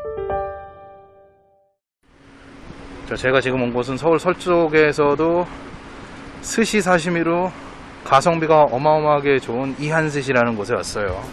자, 제가 지금 온 곳은 서울 서쪽에서도 스시 사시미로 가성비가 어마어마하게 좋은 이한스시라는 곳에 왔어요.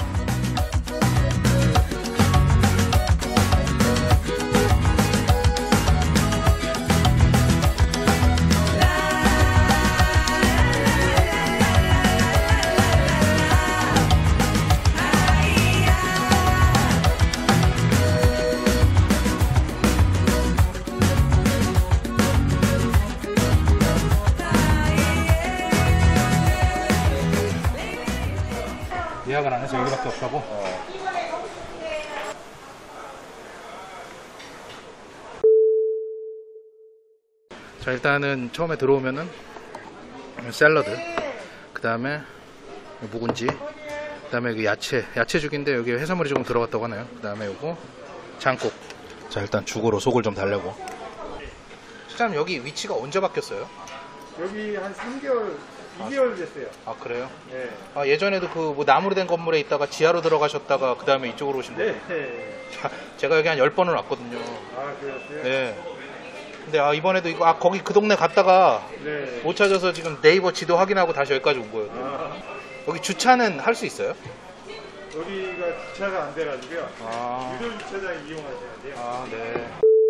예약을 안 해서 여기밖에 없다고? 자, 일단은 처음에 들어오면은 샐러드, 그 다음에 묵은지, 그 다음에 여기 야채죽인데 여기 해산물이 조금 들어갔다고 하네요. 그 다음에 요거 장국. 자, 일단 죽으로 속을 좀 달래고. 실장님, 여기 위치가 언제 바뀌었어요? 여기 한 3개월, 2개월 됐어요. 아, 그래요? 네. 아, 예전에도 그 뭐 나무로 된 건물에 있다가 지하로 들어가셨다가 그 다음에 이쪽으로 오신 거예요? 네. 제가 여기 한 10번을 왔거든요. 아, 그랬어요? 네. 근데 이번에도 이거 거기 그 동네 갔다가 네. 못 찾아서 지금 네이버 지도 확인하고 다시 여기까지 온 거예요. 아, 여기 주차는 할 수 있어요? 여기가 주차가 안 돼가지고요. 아, 유료 주차장 이용하셔야 돼요. 아, 네.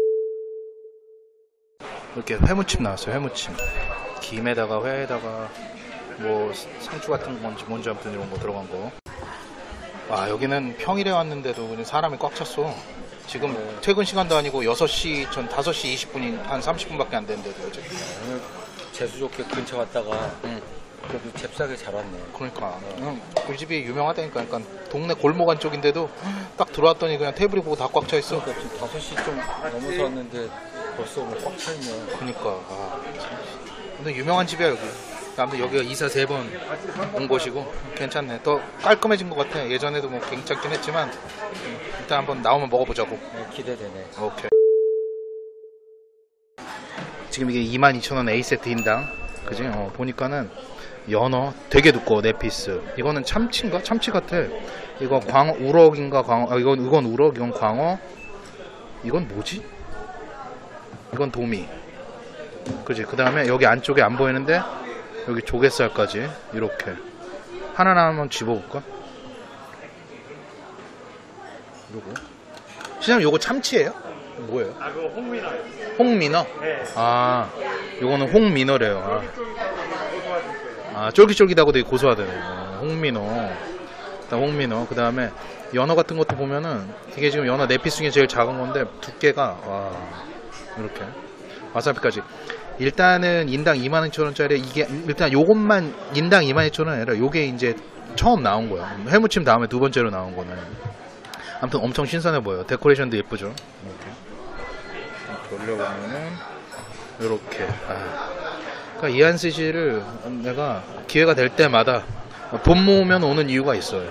이렇게 회무침 나왔어요. 회무침. 김에다가 회에다가 뭐 상추 같은 건지 뭔지 아무튼 이런 거 들어간 거. 아, 여기는 평일에 왔는데도 그냥 사람이 꽉 찼어. 지금 퇴근 시간도 아니고 6시 전 5시 20분이 한 30분밖에 안 됐는데도 그지? 오늘 재수 좋게 근처 갔다가 그래도 잽싸게 잘 왔네. 그러니까 그 집이 유명하다니까. 그러니까 동네 골목 안쪽인데도 딱 들어왔더니 그냥 테이블이 보고 다 꽉 차 있어. 그러니까 지금 5시 좀 넘어서 왔는데 벌써 뭐 꽉 차 있네. 그러니까 근데 유명한 집이야 여기. 아무튼 여기가 이사 3번 온 곳이고 괜찮네. 더 깔끔해진 것 같아. 예전에도 뭐 괜찮긴 했지만 일단 한번 나오면 먹어보자고. 네, 기대되네. 오케이. 지금 이게 22,000원 A세트 인당, 그지? 보니까는 연어 되게 두꺼워. 4피스. 이거는 참치인가? 참치 같아. 이거 광어, 우럭인가? 광어. 이건 우럭, 이건 광어. 이건 뭐지? 이건 도미. 그지? 그 다음에 여기 안쪽에 안 보이는데 여기 조갯살까지 이렇게 하나하나 한번 집어볼까? 요거 시장님, 요거 참치예요? 뭐예요? 아, 그거 홍미나요. 홍민어? 네. 아, 요거는 홍민어래요. 쫄깃쫄깃하고 고소하실 거예요. 아, 쫄깃쫄깃하고 되게 고소하다네. 홍민어. 일단 홍민어. 그 다음에 연어 같은 것도 보면은 이게 지금 연어 4피스 중에 제일 작은 건데 두께가 와, 이렇게 와사비까지. 일단은 인당 22,000원짜리 이게 일단 요것만 인당 22,000원 아니라 요게 이제 처음 나온 거야. 회무침 다음에 두 번째로 나온 거는. 아무튼 엄청 신선해 보여요. 데코레이션도 예쁘죠. 이렇게 돌려보면은 요렇게. 그러니까 이한스시를 내가 기회가 될 때마다 돈 모으면 오는 이유가 있어요.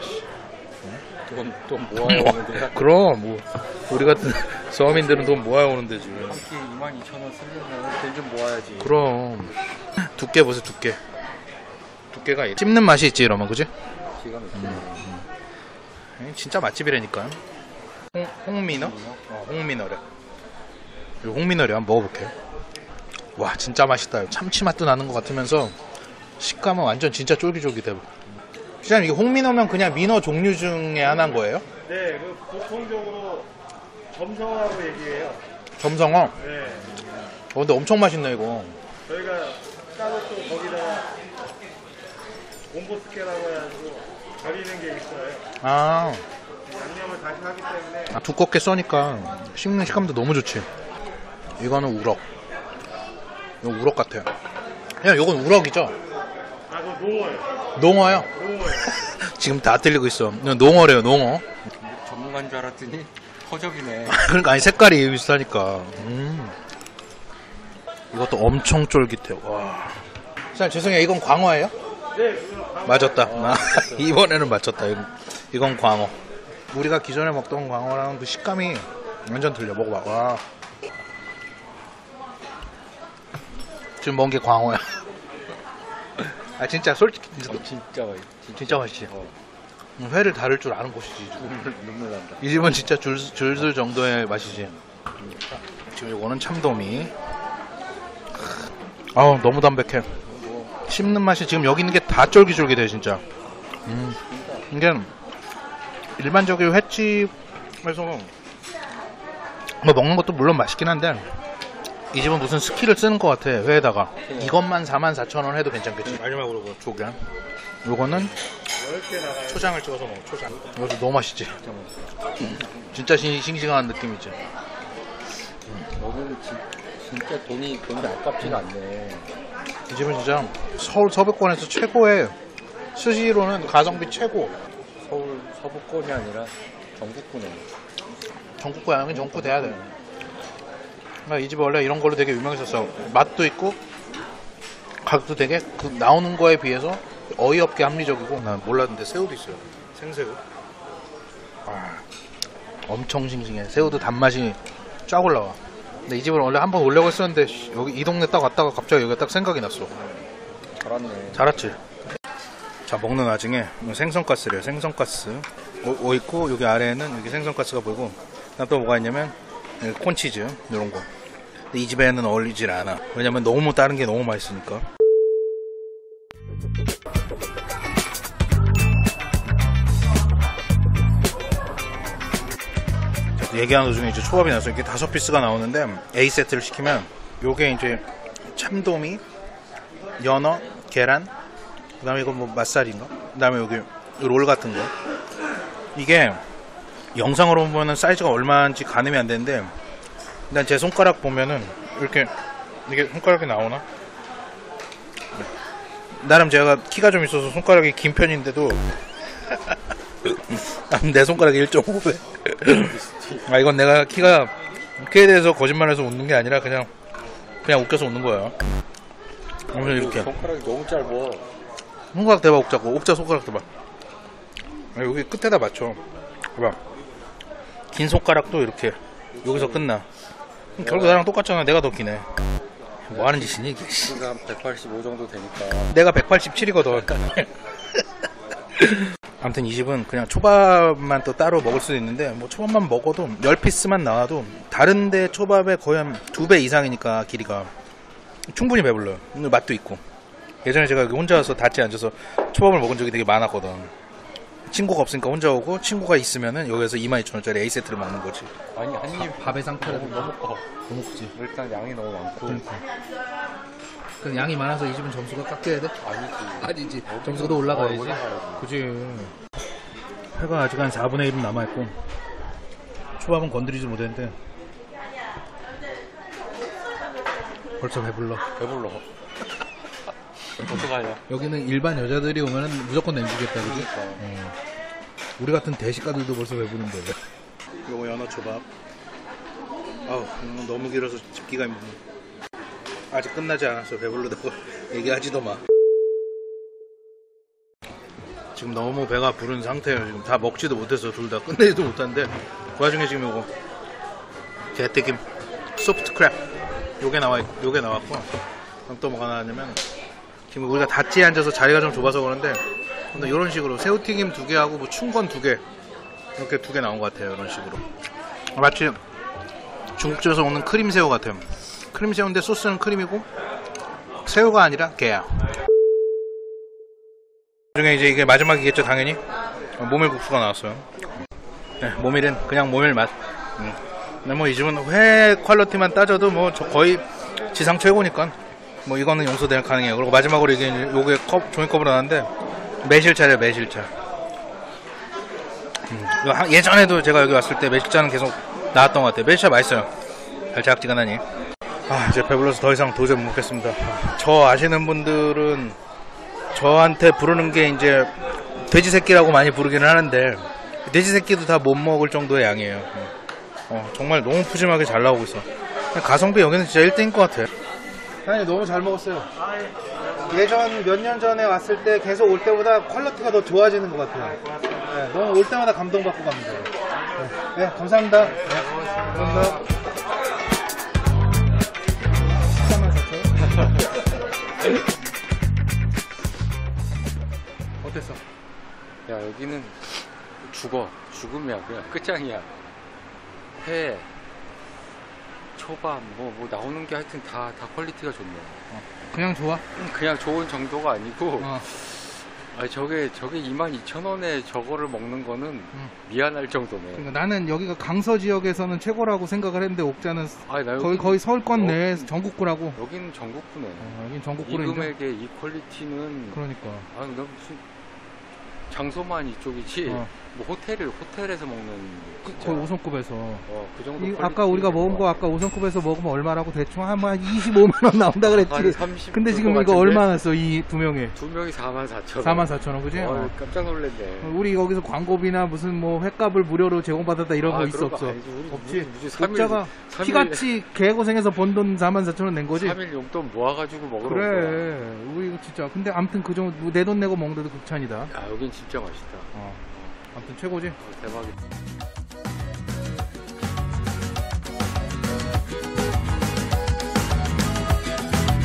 돈 모아야 오는데. 그럼 뭐 우리 같은 서민들은 돈 모아야 오는 데지. 한 끼 22,000원 쓰려면 돈 좀 모아야지. 그럼 두께 보세요. 두께가 씹는 맛이 있지 이러면, 그지? 기가 막히네. 진짜 맛집이라니까. 홍민어? 홍민어래. 이거 홍민어래. 한번 먹어볼게요. 와, 진짜 맛있다. 참치 맛도 나는 것 같으면서 식감은 완전 진짜 쫄깃쫄깃해. 시장님, 이게 홍민어면 그냥 민어 종류 중에 하나인 거예요? 네, 그 보통적으로 점성어라고 얘기해요. 점성어? 네. 근데 엄청 맛있네 이거. 저희가 따로 또 거기다가 곰보스케라고 해가지고 절이는 게 있어요. 아, 양념을 다시 하기 때문에. 두껍게 써니까 씹는 식감도 너무 좋지. 이거는 우럭. 이거 우럭 같아요. 그냥 이건 우럭이죠? 아, 그거 농어예요. 농어요? 농어예요. 지금 다 틀리고 있어. 농어래요, 농어. 전문가인 줄 알았더니 허접이네. 그러니까 아니 색깔이 비슷하니까. 이것도 엄청 쫄깃해요. 와. 자, 죄송해요. 이건 광어예요? 네, 그거 맞았다. 이번에는 맞췄다. 이건 광어. 우리가 기존에 먹던 광어랑 그 식감이 완전 틀려. 먹어봐. 와. 지금 먹은 게 광어야. 아, 진짜 솔직히 진짜 맛있지. 진짜 맛있지. 회를 다룰 줄 아는 곳이지. 눈물 난다. 이 집은 진짜 줄줄 정도의 맛이지. 지금 이거는 참돔이. 아우 너무 담백해. 씹는 맛이 지금 여기 있는 게 다 쫄깃쫄깃해 진짜. 이게 일반적인 횟집에서 뭐 먹는 것도 물론 맛있긴 한데 이 집은 무슨 스킬을 쓰는 것 같아 회에다가. 이것만 44,000원 해도 괜찮겠지. 마지막으로 그 조개. 요거는 10개 나가요. 초장을 찍어서 먹어. 초장. 이것도 너무 맛있지. 진짜 싱싱한 느낌이지. 여기는 진짜 돈이 아깝지가 않네. 이 집은 진짜 서울 서부권에서 최고의 스시로는 가성비 최고. 서울 서부권이 아니라 전국권에. 전국구 아니면 전국구 돼야 돼. 그러니까 이 집이 원래 이런 걸로 되게 유명했었어. 맛도 있고 가격도 되게 그 나오는 거에 비해서 어이없게 합리적이고. 난 몰랐는데 새우도 있어요. 생새우. 아, 엄청 싱싱해. 새우도 단맛이 쫙 올라와. 근데 이 집을 원래 한번 오려고 했었는데 여기 이 동네 딱 왔다가 갑자기 여기가 딱 생각이 났어. 잘았네. 잘 왔지. 자, 먹는 와중에 생선가스래요. 생선가스 오 있고 여기 아래에는 여기 생선가스가 보이고 그다음 또 뭐가 있냐면 여기 콘치즈 이런 거. 근데 이 집에는 어울리질 않아. 왜냐면 너무 다른 게 너무 맛있으니까. 자, 얘기하는 도중에 이제 초밥이 나서 이렇게 5피스가 나오는데 A 세트를 시키면 요게 이제 참돔이, 연어, 계란, 그 다음에 이거 뭐 맛살인가? 그 다음에 여기 롤 같은 거. 이게 영상으로 보면은 사이즈가 얼마인지 가늠이 안 되는데 일단 제 손가락 보면은 이렇게 이게 손가락이 나오나? 나름 제가 키가 좀 있어서 손가락이 긴 편인데도 내 손가락이 1.5배. 아, 이건 내가 키에 대해서 거짓말해서 웃는 게 아니라 그냥 웃겨서 웃는 거야. 오늘 이렇게 손가락이 너무 짧아. 손가락 대봐. 옥자 손가락 대봐. 아, 여기 끝에다 맞춰. 봐봐. 긴 손가락도 이렇게 여기서 끝나. 결국 나랑 똑같잖아. 내가 더 기네. 뭐 하는 짓이니 이게. 우리가 한 185 정도 되니까. 내가 187이거든. 아무튼 이 집은 그냥 초밥만 또 따로 먹을 수도 있는데 뭐 초밥만 먹어도 10피스만 나와도 다른데 초밥의 거의 한 2배 이상이니까 길이가 충분히 배불러요. 맛도 있고. 예전에 제가 여기 혼자 와서 닷지 앉아서 초밥을 먹은 적이 되게 많았거든. 친구가 없으니까 혼자 오고 친구가 있으면은 여기서 22,000원짜리 A세트를 먹는 거지. 아니 한입 밥의 상태가 너무 커. 너무 크지. 일단 양이 너무 많고. 그 양이 많아서 이 집은 점수가 깎여야 돼? 아니지. 점수가 더 올라가야지. 그지. 회가 아직 한 4분의 1은 남아있고 초밥은 건드리지 못했는데 벌써 배불러. 어떡하냐. 여기는 일반 여자들이 오면은 무조건 내주겠다, 그지? 우리 같은 대식가들도 벌써 배부른데. 요거 연어 초밥. 아우, 너무 길어서 집기가 힘드네. 아직 끝나지 않았어. 배불러다고 얘기하지도 마. 지금 너무 배가 부른 상태예요. 지금 다 먹지도 못해서 둘 다 끝내지도 못하는데 그 와중에 지금 요거 게튀김 소프트 크랩 요게 나왔고 그럼 또 뭐가 나왔냐면 지금 우리가 닷지에 앉아서 자리가 좀 좁아서 그런데 이런 식으로 새우튀김 2개하고 뭐 춘건 2개 이렇게 2개 나온 것 같아요. 이런 식으로 마치 중국집에서 먹는 크림새우 같아요. 크림새우인데 소스는 크림이고 새우가 아니라 게야. 나중에 이제 이게 마지막이겠죠 당연히. 모밀국수가 나왔어요. 네, 모밀은 그냥 모밀 맛. 근데 뭐 이 집은 회 퀄리티만 따져도 뭐 거의 지상 최고니까 뭐 이거는 용서될 가능해요. 그리고 마지막으로 이게 요게 종이컵으로 나왔는데 매실차래요. 매실차. 예전에도 제가 여기 왔을 때 매실차는 계속 나왔던 것 같아요. 매실차 맛있어요. 달짝지근하니. 이제 배불러서 더 이상 도저히 못 먹겠습니다. 저 아시는 분들은 저한테 부르는 게 이제 돼지 새끼라고 많이 부르기는 하는데 돼지 새끼도 다 못 먹을 정도의 양이에요. 정말 너무 푸짐하게 잘 나오고 있어. 가성비 여기는 진짜 1등인 것 같아요. 사장님 너무 잘 먹었어요. 예전 몇 년 전에 왔을 때 계속 올 때보다 퀄리티가 더 좋아지는 것 같아요. 네, 너무 올 때마다 감동받고 갑니다. 네, 감사합니다. 네, 감사합니다. 어땠어? 야 여기는 죽음이야. 그냥 끝장이야. 회, 초밥, 뭐 나오는 게 하여튼 다 퀄리티가 좋네. 그냥 좋아? 그냥 좋은 정도가 아니고, 어. 저게 22,000원에 저거를 먹는 거는 미안할 정도네. 그러니까 나는 여기가 강서 지역에서는 최고라고 생각을 했는데 옥자는 아니, 나 여기, 거의 서울권 내에 전국구라고. 여기는 전국구네. 여긴 이 전국구로 인정. 금액에 이 퀄리티는 그러니까. 나 무슨 장소만 이쪽이지. 뭐 호텔에서 먹는 거의 5성급에서. 그 정도. 아까 우리가 먹은 거 아까 5성급에서 먹으면 얼마라고 대충 한 25만 원 나온다 그랬지. 30 근데 지금 이거 얼마나 써? 이 두 명에. 두 명이 44,000원. 44,000원 그지? 깜짝 놀랐네. 우리 거기서 광고비나 무슨 뭐 횟값을 무료로 제공받았다 이런 거 있어 그런 거 없어? 아니지. 우리 없지. 무슨 옥자가 피같이 개고생해서 번 돈 44,000원 낸 거지? 3일 용돈 모아가지고 먹으러 온 그래. 우리 이거 진짜. 근데 아무튼 그 정도 내 돈 내고 먹는데도 극찬이다. 거야. 야, 여긴 진짜 맛있다. 아무튼 최고지.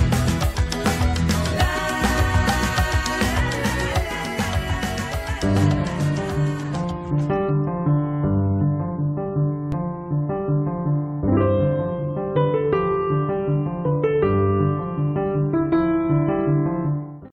대박이다.